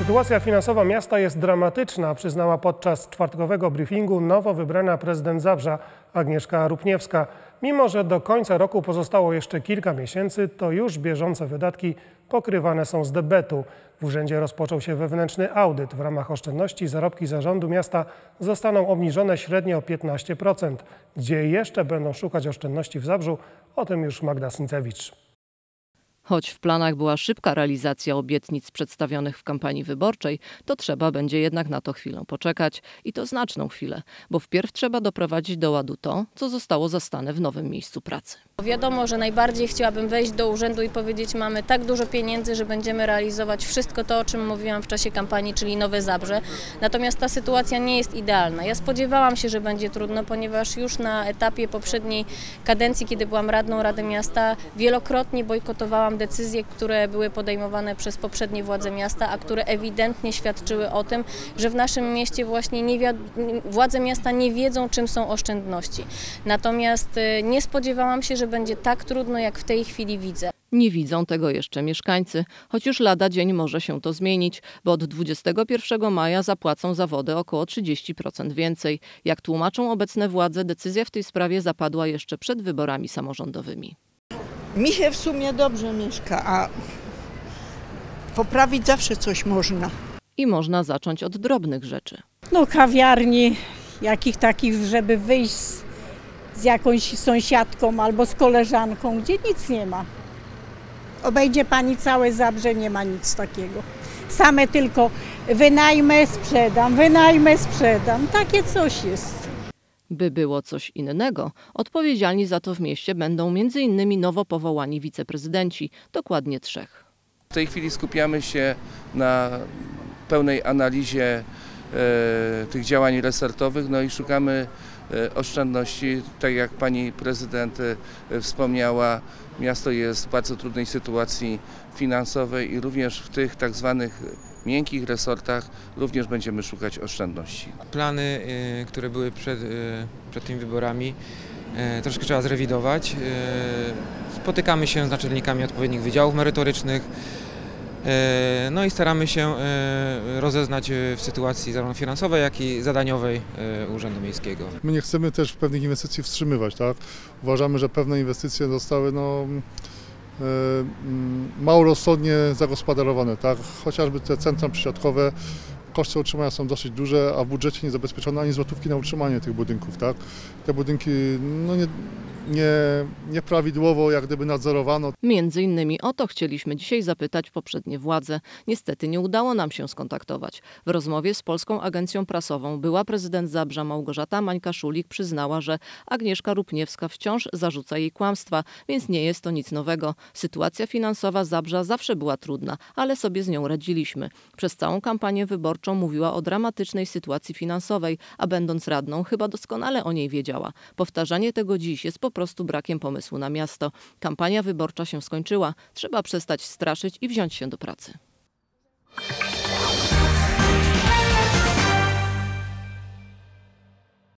Sytuacja finansowa miasta jest dramatyczna, przyznała podczas czwartkowego briefingu nowo wybrana prezydent Zabrza Agnieszka Rupniewska. Mimo że do końca roku pozostało jeszcze kilka miesięcy, to już bieżące wydatki pokrywane są z debetu. W urzędzie rozpoczął się wewnętrzny audyt. W ramach oszczędności zarobki zarządu miasta zostaną obniżone średnio o 15%. Gdzie jeszcze będą szukać oszczędności w Zabrzu? O tym już Magda Sincewicz. Choć w planach była szybka realizacja obietnic przedstawionych w kampanii wyborczej, to trzeba będzie jednak na to chwilę poczekać i to znaczną chwilę, bo wpierw trzeba doprowadzić do ładu to, co zostało zastane w nowym miejscu pracy. Wiadomo, że najbardziej chciałabym wejść do urzędu i powiedzieć, mamy tak dużo pieniędzy, że będziemy realizować wszystko to, o czym mówiłam w czasie kampanii, czyli Nowe Zabrze. Natomiast ta sytuacja nie jest idealna. Ja spodziewałam się, że będzie trudno, ponieważ już na etapie poprzedniej kadencji, kiedy byłam radną Rady Miasta, wielokrotnie bojkotowałam decyzje, które były podejmowane przez poprzednie władze miasta, a które ewidentnie świadczyły o tym, że w naszym mieście właśnie władze miasta nie wiedzą, czym są oszczędności. Natomiast nie spodziewałam się, że będzie tak trudno, jak w tej chwili widzę. Nie widzą tego jeszcze mieszkańcy, choć już lada dzień może się to zmienić, bo od 21 maja zapłacą za wodę około 30% więcej. Jak tłumaczą obecne władze, decyzja w tej sprawie zapadła jeszcze przed wyborami samorządowymi. Mi się w sumie dobrze mieszka, a poprawić zawsze coś można. I można zacząć od drobnych rzeczy. No kawiarni, jakich takich, żeby wyjść z jakąś sąsiadką albo z koleżanką, gdzie nic nie ma. Obejdzie pani całe Zabrze, nie ma nic takiego. Same tylko wynajmę, sprzedam. Takie coś jest. By było coś innego, odpowiedzialni za to w mieście będą m.in. nowo powołani wiceprezydenci, dokładnie 3. W tej chwili skupiamy się na pełnej analizie tych działań resortowych, no i szukamy oszczędności. Tak jak pani prezydent wspomniała, miasto jest w bardzo trudnej sytuacji finansowej i również w tych tak zwanych miękkich resortach również będziemy szukać oszczędności. Plany, które były przed tymi wyborami, troszkę trzeba zrewidować. Spotykamy się z naczelnikami odpowiednich wydziałów merytorycznych, no i staramy się rozeznać w sytuacji zarówno finansowej, jak i zadaniowej Urzędu Miejskiego. My nie chcemy też pewnych inwestycji wstrzymywać, tak? Uważamy, że pewne inwestycje zostały mało rozsądnie zagospodarowane, tak? Chociażby te centra przesiadkowe, koszty utrzymania są dosyć duże, a w budżecie nie zabezpieczono ani złotówki na utrzymanie tych budynków, tak? Te budynki nieprawidłowo jak gdyby nadzorowano. Między innymi o to chcieliśmy dzisiaj zapytać poprzednie władze. Niestety nie udało nam się skontaktować. W rozmowie z Polską Agencją Prasową była prezydent Zabrza Małgorzata Mańka-Szulik przyznała, że Agnieszka Rupniewska wciąż zarzuca jej kłamstwa, więc nie jest to nic nowego. Sytuacja finansowa Zabrza zawsze była trudna, ale sobie z nią radziliśmy. Przez całą kampanię wyborczą mówiła o dramatycznej sytuacji finansowej, a będąc radną chyba doskonale o niej wiedziała. Powtarzanie tego dziś jest po prostu brakiem pomysłu na miasto. Kampania wyborcza się skończyła. Trzeba przestać straszyć i wziąć się do pracy.